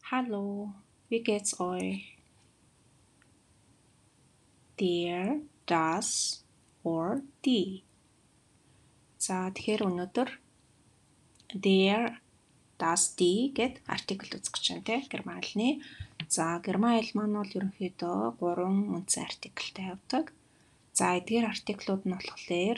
Hallo, wie geht's euch? Der, das, or die. За тэгэхээр өнөөдөр der, das, die гэд артикл үзэх гэж байна те герман хэлний. За герман хэл маань бол ерөнхийдөө 3 үндсэн артиклтэй явдаг. За эдгээр артиклууд нь болохоор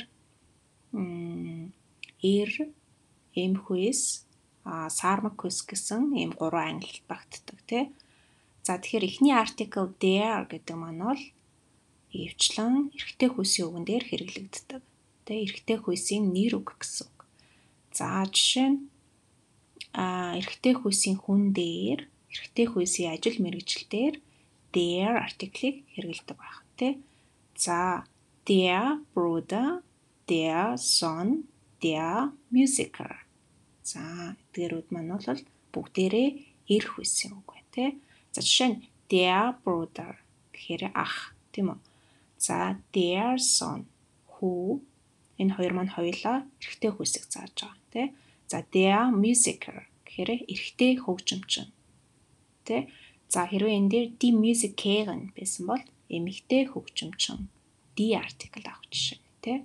ir, эмхүйс, сармакус гэсэн ийм 3 ангилалд багтдаг те. За тэгэхээр эхний артикл der гэдэг маань бол ихэвчлэн эрэгтэй хүйсийн үгэн дээр хэрэглэгддэг. Тэгээ эрэгтэй хүйсийн нэр үг гэсэн үг. За жишээ нь эрэгтэй хүйсийн хүн дээр, эрэгтэй хүйсийн ажил мэргэжил дээр der артиклийг хэрэглэдэг байх тий. За der Bruder, der Sohn, der Musiker. За эдгээрүүд маань бол бүгдээрээ эр хүйсийн үг байна тий. За жишээ нь der Bruder гэхээр ах тийм үү? За der Sohn хүү энэ хоёр маань хоёулаа эрэгтэй хүйсийг зааж байгаа тий. За der Musiker гэхээр эрэгтэй хөгжимчин тий. За хэрвээ энэ дээр die Musikerin байсан бол эмэгтэй хөгжимчин die артикл авах жишээ тий.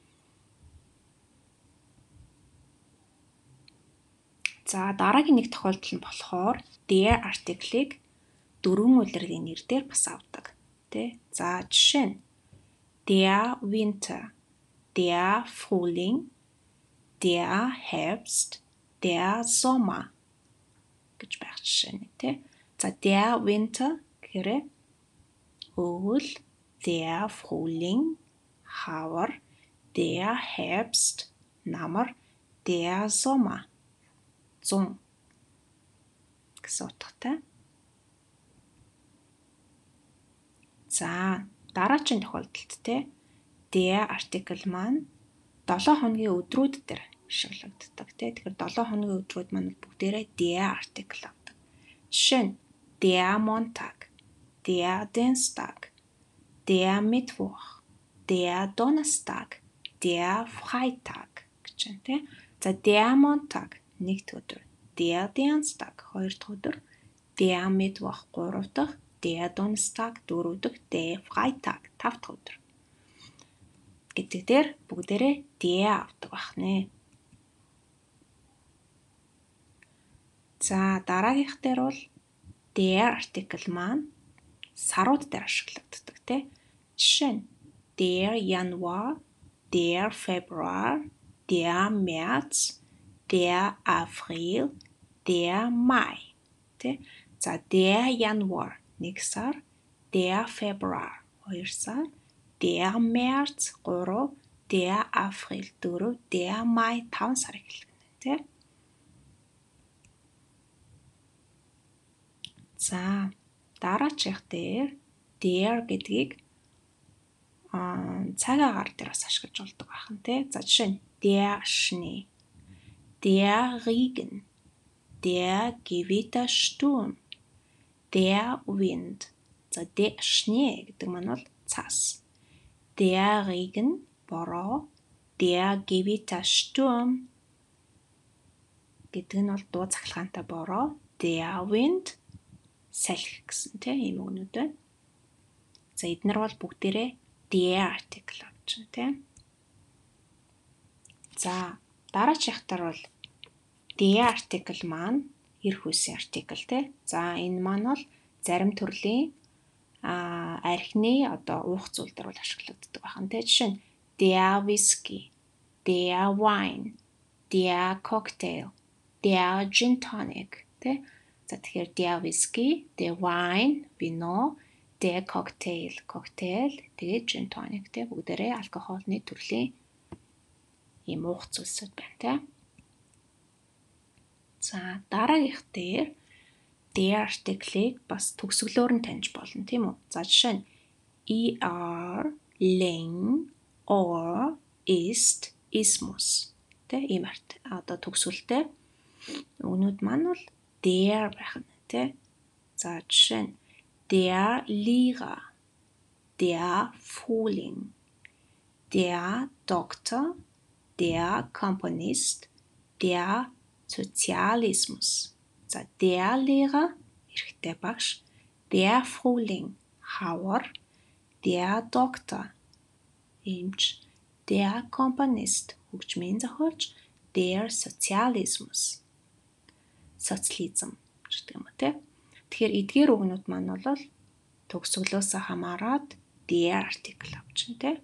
За дараагийн нэг тохиолдол нь болохоор der артиклийг дөрвөн улирлын нэр дээр бас авдаг тий. За жишээ нь der Winter, der Frühling, der Herbst, der Sommer гэж байх жишээ нь тий. За der Winter гэхээр өвөл, der Frühling хавар, der Herbst намар, der Sommer зун гэсэн утгатай. За дараагийн тохиолдолд те der артикл маань 7 хоногийн өдрүүд дээр ашиглагддаг те. Тэгэхээр 7 хоногийн өдрүүд маань бүгдээрээ der артикл авдаг. Жишээ нь der Montag, der Dienstag, der Mittwoch, der Donnerstag, der Freitag гэж байна те. За der Montag нэгд өдөр, der Dienstag хоёр дахь өдөр, der Mittwoch гурав дахь, der Donnerstag дөрөв дахь, der Freitag тав дахь өдөр. Гэдэг дээр бүгдээрээ der авдаг байна. За дараагийнх дээр бол der артикл маань сарууд дээр ашиглагддаг тий. Жишээ нь der Januar, der Februar, der März, der April, der Mai тий. За der Januar 1 сар, der Februar 2 сар, der März 3, der April 4, der Mai 5 сар эхлэх нь тий. За дараачих дээр der гэдгийг цаг агаар дээр бас ашиглаж болдог байна тий. За жишээ нь der Schnee, der Regen, der Gewittersturm, der Wind. За der Schnee гэдэг маань бол цас. Der Regen бороо, der Gewittersturm гэдэг нь бол дуу цахилгаантай бороо, der Wind салхи гэсэн тийм үгнүүд байна. За эднэр бол бүгдээрээ der артикл авч байна тийм. За дараачихтар бол der артикл маань эр хүйсийн артикл тийм. За энэ маань бол зарим төрлийн архины уух зүйл дээр бол ашиглагддаг байна тийм. Жишээ нь der Whisky, der Wine, der Cocktail, der Gin Tonic тийм. За тэгэхээр der Whisky, der Wine, вино, der Cocktail, тэгээд Gin Tonic тэ бүгдээрээ алкогольны төрлийн ийм уух зүйлсүүд байна тэ. За дараагийнх дээр der артиклийг бас төгсгөлөөр нь таньж болно тийм үү? За жишээ нь er, len, or, ist, ismus тэ ийм төгсгөлтэй үгнүүд маань бол der байх нь тий. За жишээ нь der Lehrer, der Frühling, der Doktor, der Komponist, der Sozialismus. За der Lehrer эмэгтэй багш, der Frühling, хавар, der Doktor, эмч, der Komponist, хөгжмийн зохиолч, der Sozialismus, социализм гэдэг юм уу те. Тэгэхээр эдгээр үгнүүд маань бол төгсгөлөөсөө хамаарат der артикл авчихна те.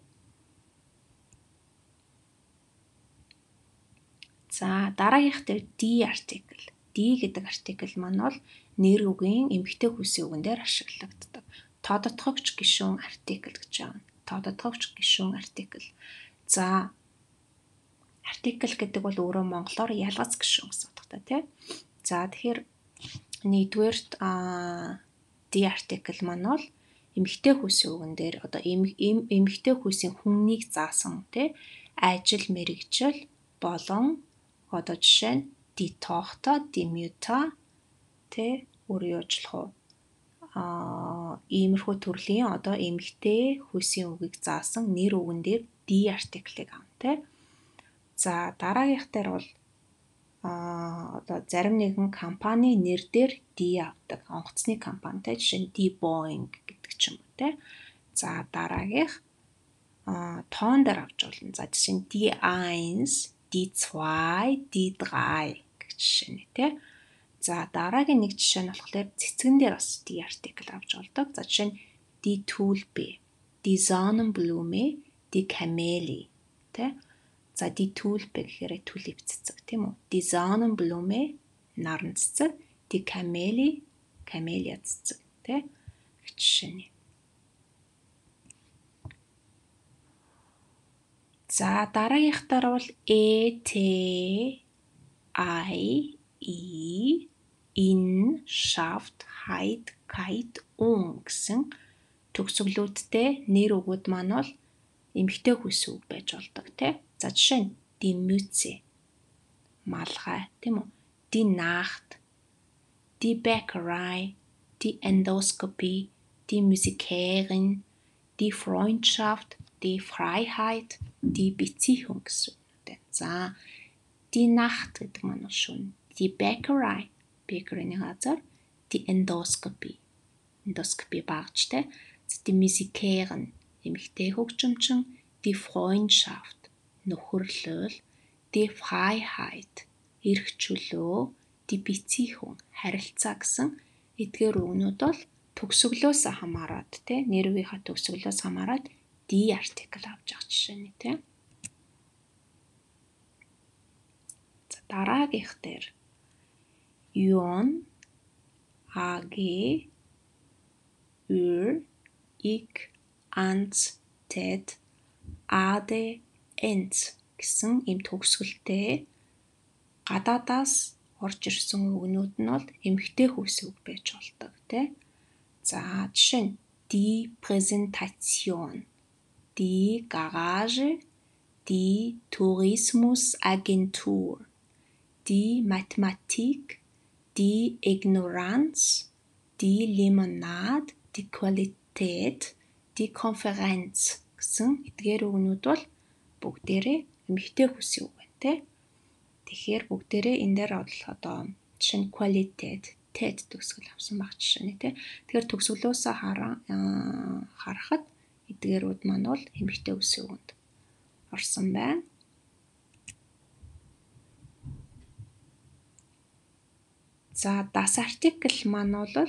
За дараагийнх дээр die артикл. Die гэдэг артикл маань бол нэр үгийн эмэгтэй хүйсийн үгэн дээр ашиглагддаг. Тодотгогч гишүүн артикл гэж байна. Тодотгогч гишүүн артикл. За артикл гэдэг бол өөрөө монголоор ялгац гишүүн гэсэн утгатай тий. За тэгэхээр нэгдүгээрт die артикл маань бол эмэгтэй хүйсийн үгэн дээр одоо эмэгтэй хүйсийн хүннийг заасан тий ажил мэргэжил болон одоо жишээ нь die Tochter, die Mutter тэ өөр юу ажиллах уу? Иймэрхүү төрлийн одоо эмэгтэй хүйсийн үгийг заасан нэр үгэн дээр die артиклыг авна тэ. За дараагийнх дээр бол одоо зарим нэгэн компани нэр дээр die авдаг. Онгоцны компани тэ жишээ нь die Boeing гэдэг ч юм уу тэ. За дараагийнх тоон дээр авч болно. За жишээ нь die 1, die 2, die 3 гэж жишээ нэ тэ. За дараагийн нэг жишээ нь болохоор цэцгэн дээр бас die артикл авч болдог. За жишээ нь die Tulpe, die Sonnenblume, die Kameli тэ. За die Tulpe гэхээр түлип цэцэг тийм үү? Die Sonnenblume наран цэцэг, die Kameli камелия цэцэг тэ. Гэх жишээ нэ. За дараагийнхтаар бол T I I in Schaft Heid Kite гэсэн төгсгөлүүдтэй нэр үгүүд маань бол эмэгтэй хүйс үг байж болдог тий. За жишээ нь die Mütze малгай тийм үү? Die Nacht, die Bäckerei, die Endoskopie, die Musikerin, die Freundschaft, die Freiheit, die Beziehung гэсэн үг. За die Nacht гэдэг маань шөнө. Die Bäckerei, бэкерийн газар, die Endoskopie, эндоскопи багчтай, die Musikerin, эмэгтэй хөгжимчин, die Freundschaft, нөхөрлөл, die Freiheit, эрх чөлөө, die Beziehung, харилцаа гэсэн эдгээр үгнүүд бол төгсгөлөөс хамаарат тий нэр үгийнхаа төгсгөлөөс хамаарат die артикл авч явах жишээ нэ тий. За дараагийнх дээр Ion, AG, Ür, Ik, Ans, Ted, Ade, Ens гэсэн ийм төгсгөлтэй гадаадаас орж ирсэн үгнүүд нь бол эмэгтэй хүйс үг байж болдог тий. За жишээ нь die Präsentation, die Garage, die Tourismusagentur, die Mathematik, die Ignoranz, die Limonade, die Qualität, die Konferenz гэсэн эдгээр үгнүүд бол бүгдээрээ эмэгтэй хүйсийн үг байна тий. Тэгэхээр бүгдээрээ энэ дээр бол одоо жишээ нь Qualität, TED төгсгөл авсан баг жишээ нэ тий. Тэгэхээр төгсгөлөөсөө харахад эдгээрүүд маань бол эмэгтэй хүйсийн үгэнд орсон байна. За das артикл маань бол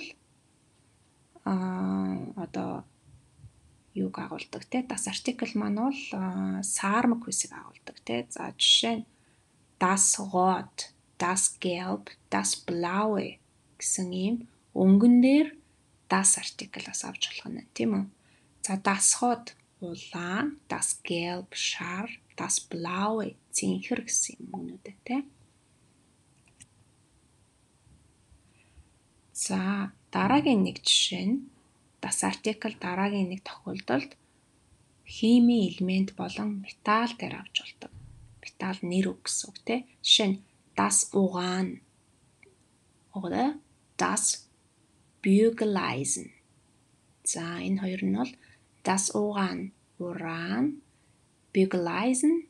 одоо юуг агуулдаг те das артикл маань бол саармаг хүйсийг агуулдаг те. За жишээ нь das Rot, das Gelb, das Blaue гэсэн ийм өнгөн дээр das артиклаас авч болох нь тийм үү. За das Rot улаан, das Gelb шар, das Blaue цэнхэр гэсэн юм өгнөдөө те. За дараагийн нэг жишээ нь das артикл дараагийн нэг тохиолдолд химийн элемент болон металл дээр авч болдог. Металл нэр үг гэсэн үг те. Жишээ нь das Uran oder das Bügeleisen. За энэ хоёр нь бол das Uran, уран, Bügeleisen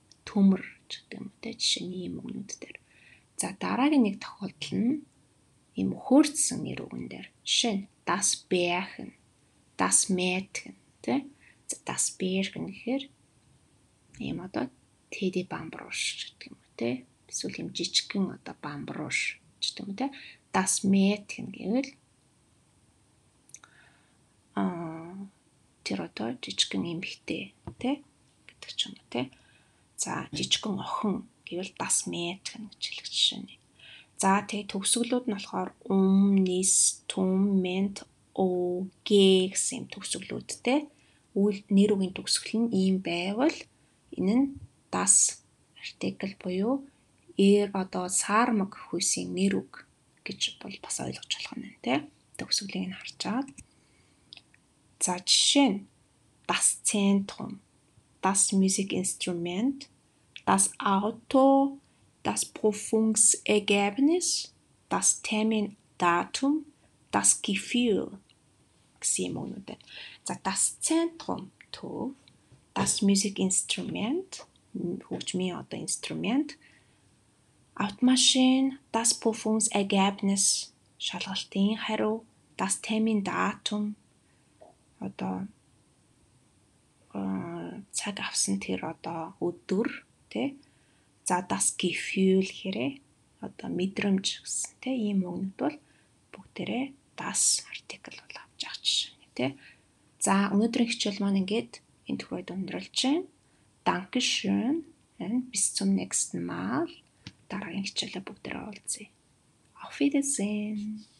төмөр гэдэг юм те. Жишээ нь ийм үгнүүд дээр. За дараагийн нэг тохиолдол нь ийм хөөрцсөн нэр үгэн дээр. Жишээ нь das Bärchen, das Mädchen тэ. Das Bärchen гэхээр ийм одоо Teddy Bambrush гэдэг юм уу те. Эсвэл ийм жижигхэн одоо бамбруш гэдэг юм те. Das Mädchen гэвэл тэр одоо жижигхэн эмэгтэй те гэдэг ч юм уу те. За жижигхэн охин гэвэл das Mädchen гэж хэлэх жишээ нь. За тэгээ төгсгөлүүд нь болохоор nis, tum, ment, o, g гэсэн төгсгөлүүдтэй. Нэр үгийн төгсгөл нь ийм байвал энэ нь das артикль буюу одоо саармаг хүйсийн нэр үг гэж бол бас ойлгож болох нь тэ. Төгсгөлийг нь харж аваад. За жишээ нь das Zentrum, das Musikinstrument, das Auto, das Prüfungsergebnis, das Termindatum, das Gefühl гэсэн юм уу. За das Zentrum төв, das Musikinstrument хөгжмийн одоо инструмент, Automaschine, das Prüfungsergebnis шалгалтын хариу, das Termindatum одоо цаг авсан тэр одоо өдөр тий. За das Gefühl хэрэг одоо мэдрэмж гэсэн тий. Ийм үгнүүд бол бүгдээрээ das артикль бол авч явах жишээ тий. За өнөөдрийн хичээл маань ингээд энэ төвөд өндөрлж байна. Dankeschön und bis zum nächsten Mal. Дараагийн хичээлээр бүгдээрээ уулзъя. Auf Wiedersehen.